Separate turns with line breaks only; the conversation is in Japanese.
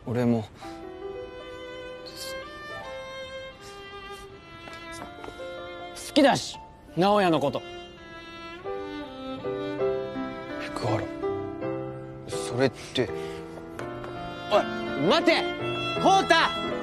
俺も好きだし、直哉のこと。福原、それって。おい待て、浩太。